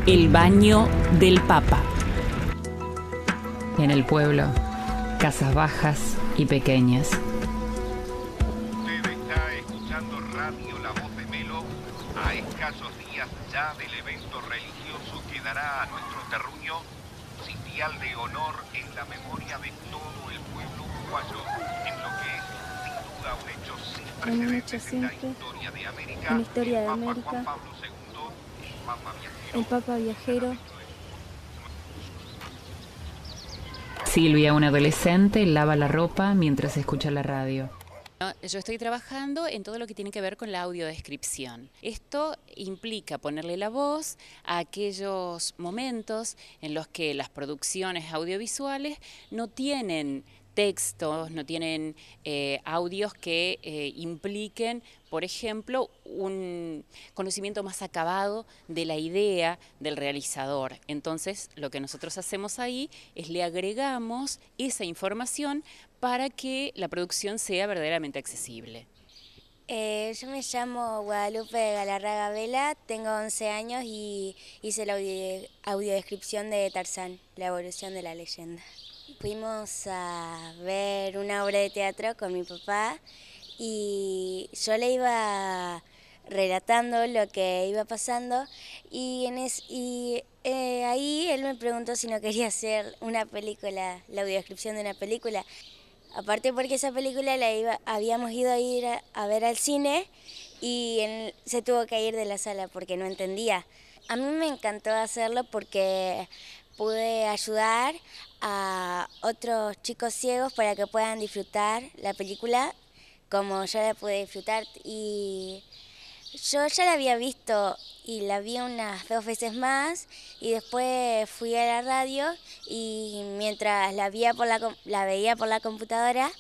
El baño del Papa. En el pueblo, casas bajas y pequeñas. Usted está escuchando Radio La Voz de Melo a escasos días ya del evento religioso que dará a nuestro terruño sitial de honor en la memoria de todo el pueblo uruguayo, en lo que es sin duda un hecho sin precedentes en la historia de América, el Papa Juan Pablo II, el Papa Viajero. Silvia, una adolescente, lava la ropa mientras escucha la radio. Yo estoy trabajando en todo lo que tiene que ver con la audiodescripción. Esto implica ponerle la voz a aquellos momentos en los que las producciones audiovisuales no tienen textos, no tienen audios que impliquen, por ejemplo, un conocimiento más acabado de la idea del realizador. Entonces, lo que nosotros hacemos ahí es le agregamos esa información para que la producción sea verdaderamente accesible. Yo me llamo Guadalupe Galarraga Vela, tengo 11 años y hice la audiodescripción de Tarzán, la evolución de la leyenda. Fuimos a ver una obra de teatro con mi papá y yo le iba relatando lo que iba pasando y ahí él me preguntó si no quería hacer una película, la audiodescripción de una película. Aparte porque esa película habíamos ido a ir a ver al cine y él se tuvo que ir de la sala porque no entendía. A mí me encantó hacerlo porque pude ayudar a otros chicos ciegos para que puedan disfrutar la película como yo la pude disfrutar. Y yo ya la había visto y la vi unas 2 veces más y después fui a la radio y mientras la veía por la computadora,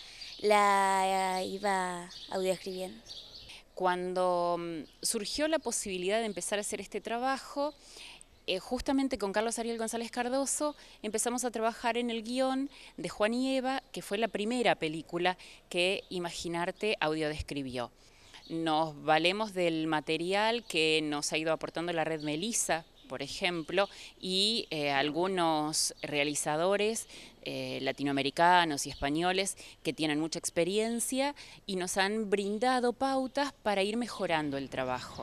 la iba audioescribiendo. Cuando surgió la posibilidad de empezar a hacer este trabajo, justamente con Carlos Ariel González Cardoso empezamos a trabajar en el guión de Juan y Eva, que fue la primera película que Imaginarte audiodescribió. Nos valemos del material que nos ha ido aportando la red Melissa, por ejemplo, y algunos realizadores latinoamericanos y españoles que tienen mucha experiencia y nos han brindado pautas para ir mejorando el trabajo.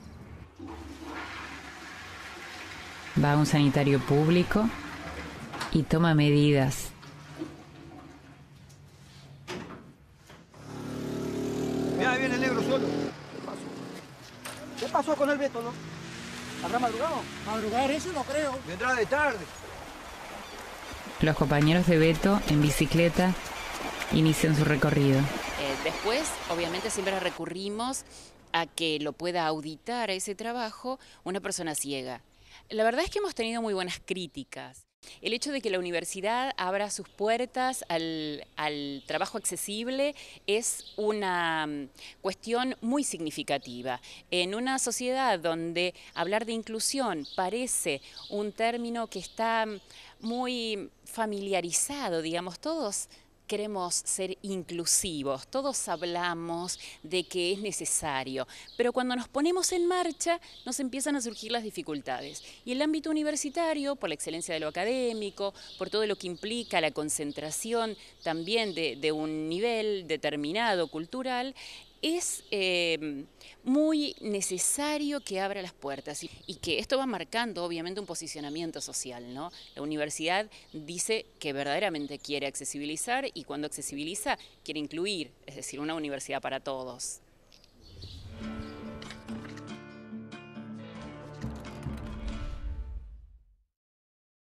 Va a un sanitario público y toma medidas. Mira, ahí viene el negro solo. ¿Qué pasó con el Beto, no? ¿Habrá madrugado? Madrugar, eso no creo. Vendrá de tarde. Los compañeros de Beto, en bicicleta, inician su recorrido. Después, obviamente, siempre recurrimos a que lo pueda auditar a ese trabajo una persona ciega. La verdad es que hemos tenido muy buenas críticas. El hecho de que la universidad abra sus puertas al trabajo accesible es una cuestión muy significativa. En una sociedad donde hablar de inclusión parece un término que está muy familiarizado, digamos, todos queremos ser inclusivos, todos hablamos de que es necesario, pero cuando nos ponemos en marcha nos empiezan a surgir las dificultades. Y el ámbito universitario, por la excelencia de lo académico, por todo lo que implica la concentración también de un nivel determinado cultural, es muy necesario que abra las puertas y que esto va marcando obviamente un posicionamiento social, ¿no? La universidad dice que verdaderamente quiere accesibilizar y cuando accesibiliza quiere incluir, es decir, una universidad para todos.